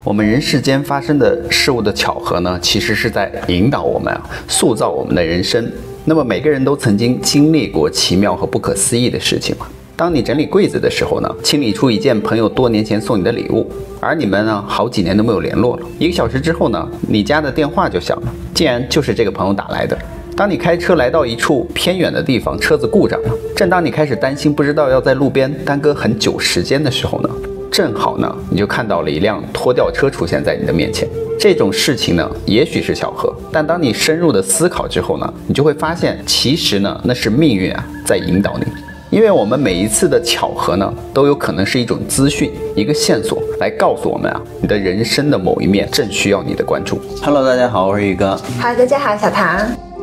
我们人世间发生的事物的巧合呢，其实是在引导我们塑造我们的人生。那么每个人都曾经经历过奇妙和不可思议的事情嘛。当你整理柜子的时候呢，清理出一件朋友多年前送你的礼物，而你们呢好几年都没有联络了。1个小时之后呢，你家的电话就响了，竟然就是这个朋友打来的。当你开车来到一处偏远的地方，车子故障了，正当你开始担心不知道要在路边耽搁很久时间的时候呢，正好呢你就看到了一辆拖吊车出现在你的面前。这种事情呢也许是巧合，但当你深入的思考之后呢，你就会发现其实呢那是命运在引导你。因为我们每一次的巧合呢，都有可能是一种资讯，一个线索，来告诉我们你的人生的某一面正需要你的关注。Hello， 大家好，我是宇哥。 Hello， 大家好，小唐。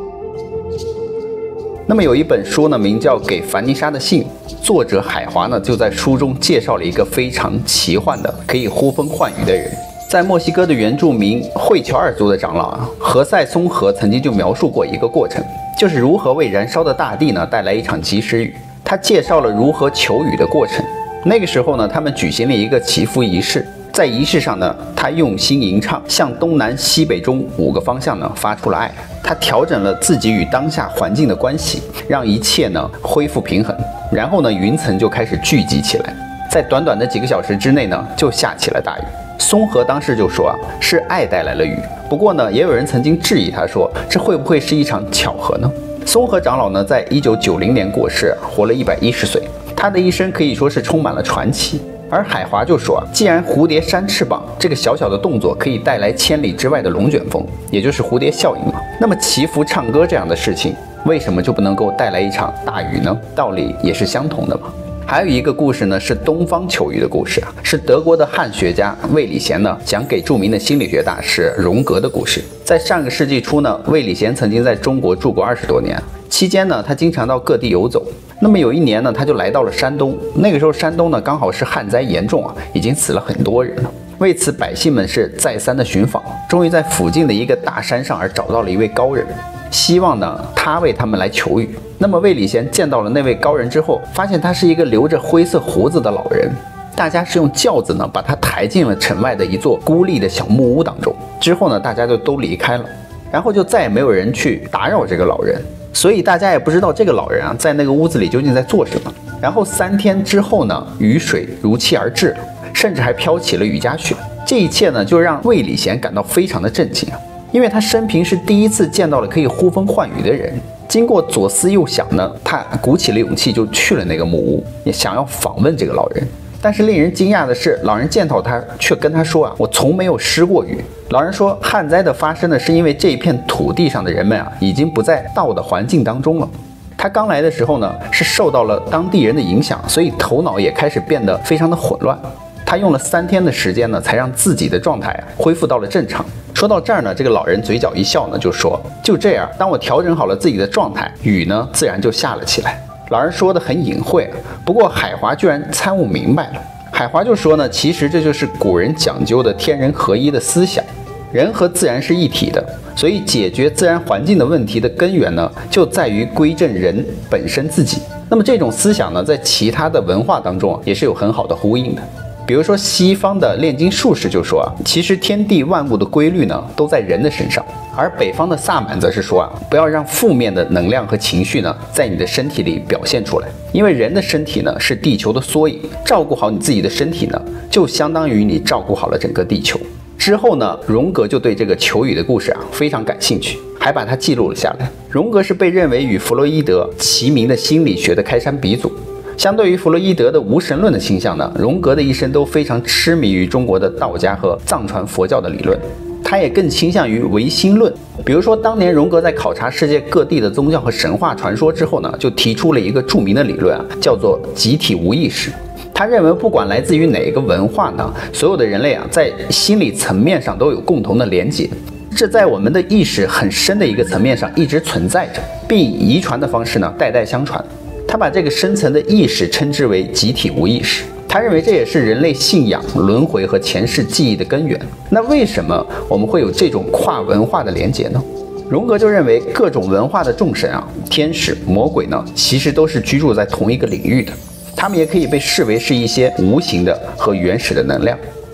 那么有一本书呢，名叫《给凡妮莎的信》，作者海华呢就在书中介绍了一个非常奇幻的、可以呼风唤雨的人。在墨西哥的原住民惠乔尔族的长老何塞松河曾经就描述过一个过程，就是如何为燃烧的大地呢带来一场及时雨。他介绍了如何求雨的过程。那个时候呢，他们举行了一个祈福仪式，在仪式上呢，他用心吟唱，向东南西北中5个方向呢发出了爱。他调整了自己与当下环境的关系，让一切呢恢复平衡。然后呢，云层就开始聚集起来，在短短的几个小时之内呢，就下起了大雨。松河当时就说是爱带来了雨。不过呢，也有人曾经质疑他说，这会不会是一场巧合呢？松河长老呢，在1990年过世，活了110岁。他的一生可以说是充满了传奇。而海华就说既然蝴蝶扇翅膀这个小小的动作可以带来千里之外的龙卷风，也就是蝴蝶效应嘛，那么祈福唱歌这样的事情，为什么就不能够带来一场大雨呢？道理也是相同的嘛。还有一个故事呢，是东方求雨的故事是德国的汉学家魏礼贤呢讲给著名的心理学大师荣格的故事。在上个世纪初呢，魏礼贤曾经在中国住过20多年，期间呢，他经常到各地游走。那么有一年呢，他就来到了山东。那个时候山东呢刚好是旱灾严重已经死了很多人了。为此百姓们是再三的寻访，终于在附近的一个大山上找到了一位高人，希望呢他为他们来求雨。那么魏礼贤见到了那位高人之后，发现他是一个留着灰色胡子的老人。大家是用轿子呢把他抬进了城外的一座孤立的小木屋当中。之后呢，大家就都离开了，然后就再也没有人去打扰这个老人。所以大家也不知道这个老人在那个屋子里究竟在做什么。然后3天之后呢，雨水如期而至了，甚至还飘起了雨夹雪。这一切呢，就让魏礼贤感到非常的震惊因为他生平是第一次见到了可以呼风唤雨的人。经过左思右想呢，他鼓起了勇气就去了那个木屋，也想要访问这个老人。但是令人惊讶的是，老人见到他却跟他说我从没有施过雨。老人说，旱灾的发生呢，是因为这一片土地上的人们已经不在道的环境当中了。他刚来的时候呢，是受到了当地人的影响，所以头脑也开始变得非常的混乱。他用了3天的时间呢，才让自己的状态恢复到了正常。说到这儿呢，这个老人嘴角一笑呢，就说，就这样，当我调整好了自己的状态，雨呢自然就下了起来。老人说的很隐晦不过海华居然参悟明白了。海华就说呢，其实这就是古人讲究的天人合一的思想，人和自然是一体的，所以解决自然环境的问题的根源呢，就在于归正人本身自己。那么这种思想呢，在其他的文化当中也是有很好的呼应的。比如说西方的炼金术士就说其实天地万物的规律呢都在人的身上。而北方的萨满则是说不要让负面的能量和情绪呢在你的身体里表现出来，因为人的身体呢是地球的缩影，照顾好你自己的身体呢，就相当于你照顾好了整个地球。之后呢，荣格就对这个求雨的故事非常感兴趣，还把它记录了下来。荣格是被认为与弗洛伊德齐名的心理学的开山鼻祖。相对于弗洛伊德的无神论的倾向呢，荣格的一生都非常痴迷于中国的道家和藏传佛教的理论，他也更倾向于唯心论。比如说当年荣格在考察世界各地的宗教和神话传说之后呢，就提出了一个著名的理论叫做集体无意识。他认为不管来自于哪个文化呢，所有的人类在心理层面上都有共同的连结，这在我们的意识很深的一个层面上一直存在着，并以遗传的方式呢代代相传。他把这个深层的意识称之为集体无意识，他认为这也是人类信仰轮回和前世记忆的根源。那为什么我们会有这种跨文化的连结呢？荣格就认为各种文化的众神天使、魔鬼呢，其实都是居住在同一个领域的，他们也可以被视为是一些无形的和原始的能量。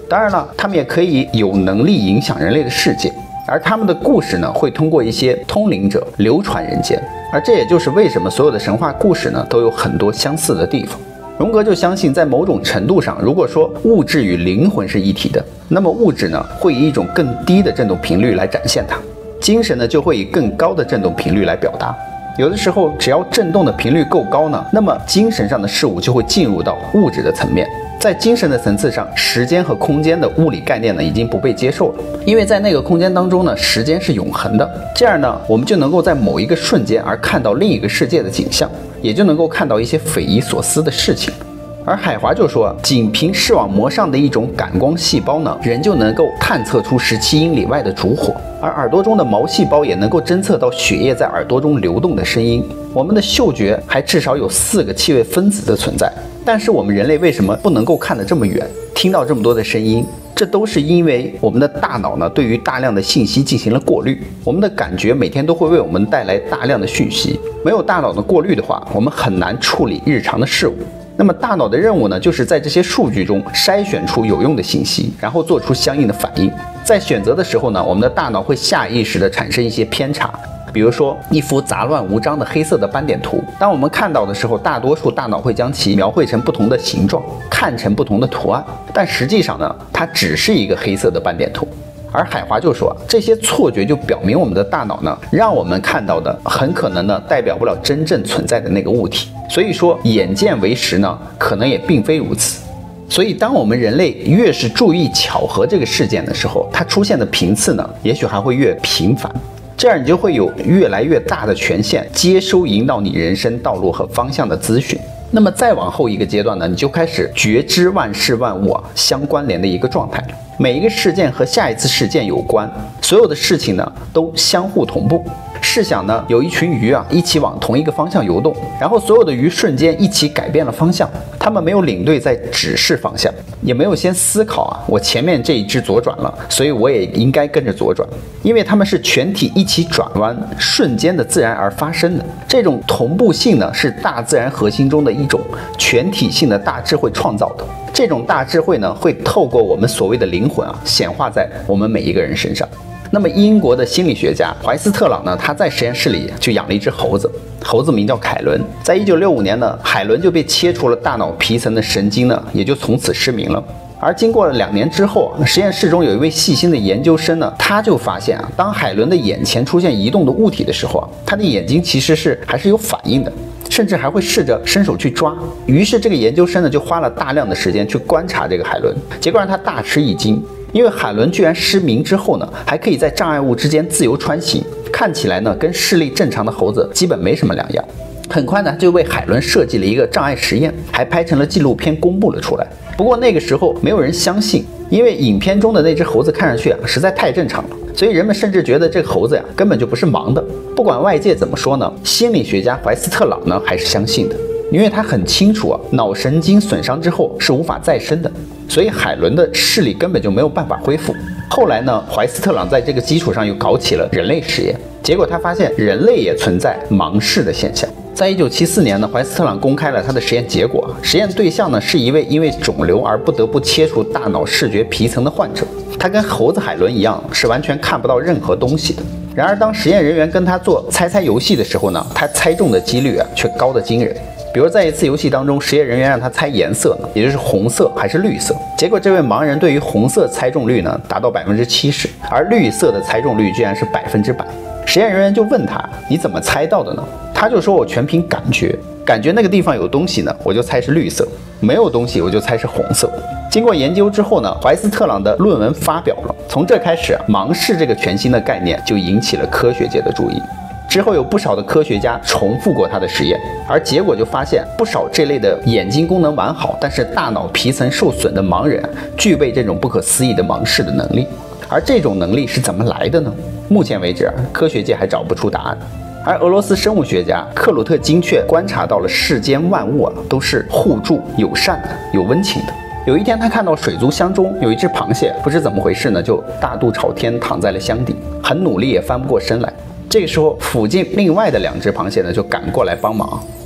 当然了，他们也可以有能力影响人类的世界，而他们的故事呢，会通过一些通灵者流传人间。而这也就是为什么所有的神话故事呢，都有很多相似的地方。荣格就相信，在某种程度上，如果说物质与灵魂是一体的，那么物质呢，会以一种更低的振动频率来展现它，精神呢，就会以更高的振动频率来表达。有的时候，只要振动的频率够高呢，那么精神上的事物就会进入到物质的层面。在精神的层次上，时间和空间的物理概念呢，已经不被接受了，因为在那个空间当中呢，时间是永恒的。这样呢，我们就能够在某一个瞬间而看到另一个世界的景象，也就能够看到一些匪夷所思的事情。而海华就说，仅凭视网膜上的一种感光细胞呢，人就能够探测出17英里外的烛火，而耳朵中的毛细胞也能够侦测到血液在耳朵中流动的声音。我们的嗅觉还至少有4个气味分子的存在，但是我们人类为什么不能够看得这么远，听到这么多的声音？这都是因为我们的大脑呢，对于大量的信息进行了过滤。我们的感觉每天都会为我们带来大量的讯息，没有大脑的过滤的话，我们很难处理日常的事物。那么大脑的任务呢，就是在这些数据中筛选出有用的信息，然后做出相应的反应。在选择的时候呢，我们的大脑会下意识地产生一些偏差。比如说一幅杂乱无章的黑色的斑点图，当我们看到的时候，大多数大脑会将其描绘成不同的形状，看成不同的图案，但实际上呢，它只是一个黑色的斑点图。而海华就说，这些错觉就表明我们的大脑呢，让我们看到的很可能呢，代表不了真正存在的那个物体。所以说眼见为实呢，可能也并非如此。所以当我们人类越是注意巧合这个事件的时候，它出现的频次呢，也许还会越频繁。这样你就会有越来越大的权限接收引导你人生道路和方向的资讯。那么再往后一个阶段呢，你就开始觉知万事万物相关联的一个状态了。每一个事件和下一次事件有关，所有的事情呢都相互同步。试想呢，有一群鱼一起往同一个方向游动，然后所有的鱼瞬间一起改变了方向。他们没有领队在指示方向，也没有先思考我前面这一只左转了，所以我也应该跟着左转，因为他们是全体一起转弯，瞬间的自然而发生的。这种同步性呢，是大自然核心中的一种全体性的大智慧创造的。这种大智慧呢，会透过我们所谓的灵魂显化在我们每一个人身上。那么英国的心理学家怀斯特朗呢，他在实验室里就养了一只猴子，猴子名叫凯伦。在1965年呢，海伦就被切除了大脑皮层的神经呢，也就从此失明了。而经过了2年之后，实验室中有一位细心的研究生呢，他就发现当海伦的眼前出现移动的物体的时候他的眼睛其实还是有反应的，甚至还会试着伸手去抓。于是这个研究生呢，就花了大量的时间去观察这个海伦，结果让他大吃一惊。因为海伦居然失明之后呢，还可以在障碍物之间自由穿行，看起来呢跟视力正常的猴子基本没什么两样。很快呢，就为海伦设计了一个障碍实验，还拍成了纪录片公布了出来。不过那个时候没有人相信，因为影片中的那只猴子看上去实在太正常了，所以人们甚至觉得这个猴子根本就不是盲的。不管外界怎么说呢，心理学家怀斯特朗呢还是相信的，因为他很清楚脑神经损伤之后是无法再生的，所以海伦的视力根本就没有办法恢复。后来呢，怀斯特朗在这个基础上又搞起了人类实验，结果他发现人类也存在盲视的现象。在1974年呢，怀斯特朗公开了他的实验结果，实验对象呢是一位因为肿瘤而不得不切除大脑视觉皮层的患者，他跟猴子海伦一样是完全看不到任何东西的。然而当实验人员跟他做猜猜游戏的时候呢，他猜中的几率却高得惊人。比如在一次游戏当中，实验人员让他猜颜色呢，也就是红色还是绿色，结果这位盲人对于红色猜中率呢达到70%，而绿色的猜中率居然是100%。实验人员就问他，你怎么猜到的呢？他就说，我全凭感觉那个地方有东西呢，我就猜是绿色，没有东西我就猜是红色。经过研究之后呢，怀斯特朗的论文发表了，从这开始盲视这个全新的概念就引起了科学界的注意。之后有不少的科学家重复过他的实验，而结果就发现不少这类的眼睛功能完好，但是大脑皮层受损的盲人具备这种不可思议的盲视的能力。而这种能力是怎么来的呢？目前为止科学界还找不出答案。而俄罗斯生物学家克鲁特金却观察到了世间万物都是互助友善的，有温情的。有一天他看到水族箱中有一只螃蟹，不知怎么回事呢，就大肚朝天躺在了箱底，很努力也翻不过身来。这个时候附近另外的2只螃蟹呢就赶过来帮忙，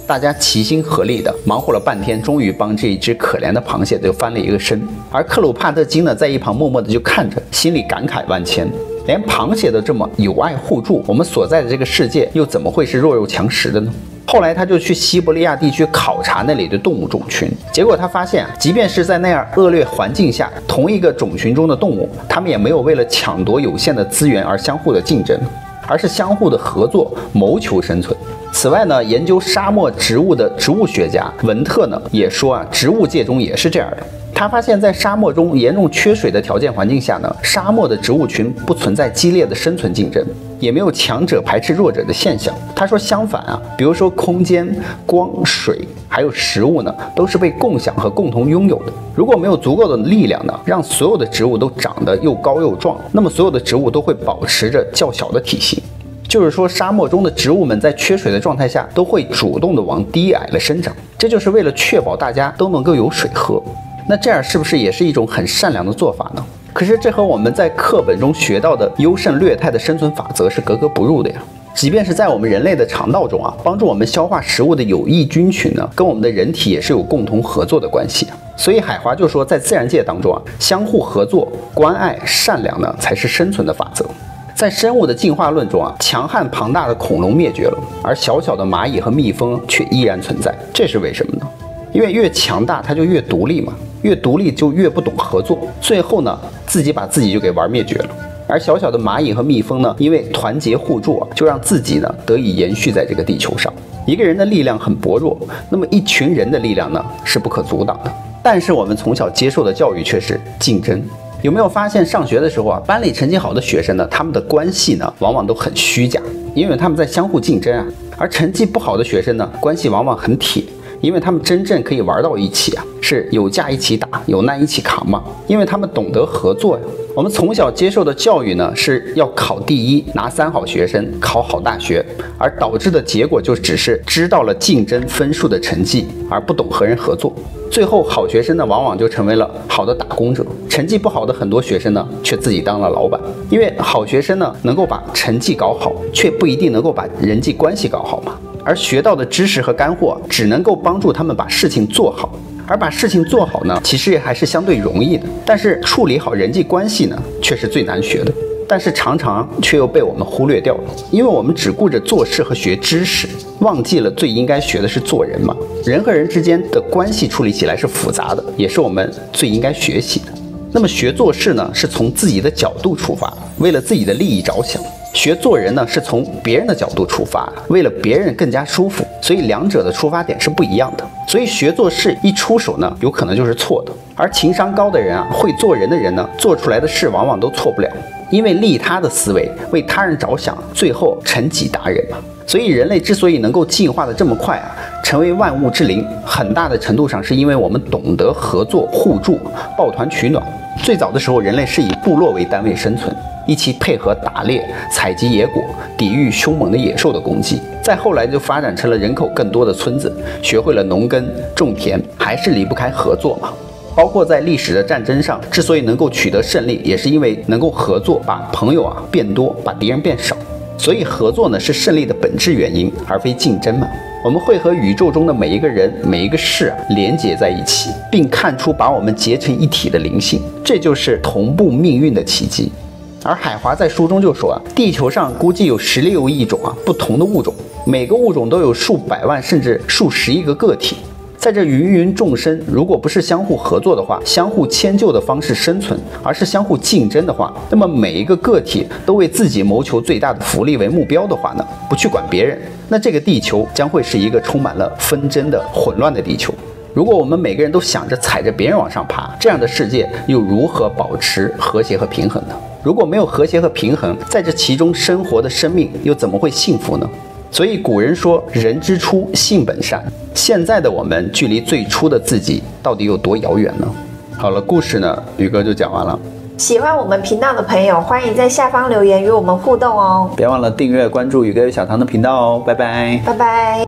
大家齐心合力的忙活了半天，终于帮这一只可怜的螃蟹就翻了一个身。而克鲁帕特金呢，在一旁默默的就看着，心里感慨万千。连螃蟹都这么友爱互助，我们所在的这个世界又怎么会是弱肉强食的呢？后来他就去西伯利亚地区考察那里的动物种群，结果他发现即便是在那样恶劣环境下，同一个种群中的动物，它们也没有为了抢夺有限的资源而相互的竞争，而是相互的合作，谋求生存。此外呢，研究沙漠植物的植物学家文特呢也说植物界中也是这样的。他发现，在沙漠中严重缺水的条件环境下呢，沙漠的植物群不存在激烈的生存竞争，也没有强者排斥弱者的现象。他说，相反比如说空间、光、水还有食物呢，都是被共享和共同拥有的。如果没有足够的力量呢，让所有的植物都长得又高又壮，那么所有的植物都会保持着较小的体型。就是说，沙漠中的植物们在缺水的状态下，都会主动的往低矮了生长，这就是为了确保大家都能够有水喝。那这样是不是也是一种很善良的做法呢？可是这和我们在课本中学到的优胜劣汰的生存法则是格格不入的呀。即便是在我们人类的肠道中帮助我们消化食物的有益菌群呢，跟我们的人体也是有共同合作的关系。所以海华就说，在自然界当中相互合作、关爱、善良呢，才是生存的法则。在生物的进化论中强悍庞大的恐龙灭绝了，而小小的蚂蚁和蜜蜂却依然存在，这是为什么呢？因为越强大它就越独立嘛，越独立就越不懂合作，最后呢自己把自己就给玩灭绝了。而小小的蚂蚁和蜜蜂呢，因为团结互助就让自己呢得以延续在这个地球上。一个人的力量很薄弱，那么一群人的力量呢是不可阻挡的。但是我们从小接受的教育却是竞争。有没有发现上学的时候班里成绩好的学生呢，他们的关系呢往往都很虚假，因为他们在相互竞争而成绩不好的学生呢，关系往往很铁，因为他们真正可以玩到一起是有架一起打，有难一起扛嘛，因为他们懂得合作我们从小接受的教育呢，是要考第一，拿3好学生，考好大学，而导致的结果就只是知道了竞争分数的成绩，而不懂和人合作。最后好学生呢，往往就成为了好的打工者，成绩不好的很多学生呢，却自己当了老板。因为好学生呢，能够把成绩搞好，却不一定能够把人际关系搞好嘛。而学到的知识和干货，只能够帮助他们把事情做好。而把事情做好呢，其实也还是相对容易的，但是处理好人际关系呢，却是最难学的。但是常常却又被我们忽略掉了，因为我们只顾着做事和学知识，忘记了最应该学的是做人嘛。人和人之间的关系处理起来是复杂的，也是我们最应该学习的。那么学做事呢，是从自己的角度出发，为了自己的利益着想；学做人呢，是从别人的角度出发，为了别人更加舒服。所以两者的出发点是不一样的。所以学做事一出手呢，有可能就是错的。而情商高的人会做人的人呢，做出来的事往往都错不了，因为利他的思维，为他人着想，最后成己达人嘛。所以人类之所以能够进化的这么快成为万物之灵，很大的程度上是因为我们懂得合作互助，抱团取暖。最早的时候，人类是以部落为单位生存，一起配合打猎、采集野果，抵御凶猛的野兽的攻击。再后来就发展成了人口更多的村子，学会了农耕种田，还是离不开合作嘛。包括在历史的战争上，之所以能够取得胜利，也是因为能够合作，把朋友变多，把敌人变少。所以合作呢，是胜利的本质原因，而非竞争嘛。我们会和宇宙中的每一个人、每一个事连结在一起，并看出把我们结成一体的灵性，这就是同步命运的奇迹。而海华在书中就说地球上估计有16亿种不同的物种，每个物种都有数百万甚至数十亿个个体。在这芸芸众生，如果不是相互合作的话，相互迁就的方式生存，而是相互竞争的话，那么每一个个体都为自己谋求最大的福利为目标的话呢，不去管别人，那这个地球将会是一个充满了纷争的混乱的地球。如果我们每个人都想着踩着别人往上爬，这样的世界又如何保持和谐和平衡呢？如果没有和谐和平衡，在这其中生活的生命又怎么会幸福呢？所以古人说人之初性本善，现在的我们距离最初的自己到底有多遥远呢？好了，故事呢宇哥就讲完了。 喜欢我们频道的朋友，欢迎在下方留言与我们互动哦。 别忘了订阅关注宇哥与小唐的频道哦，拜拜。 拜拜。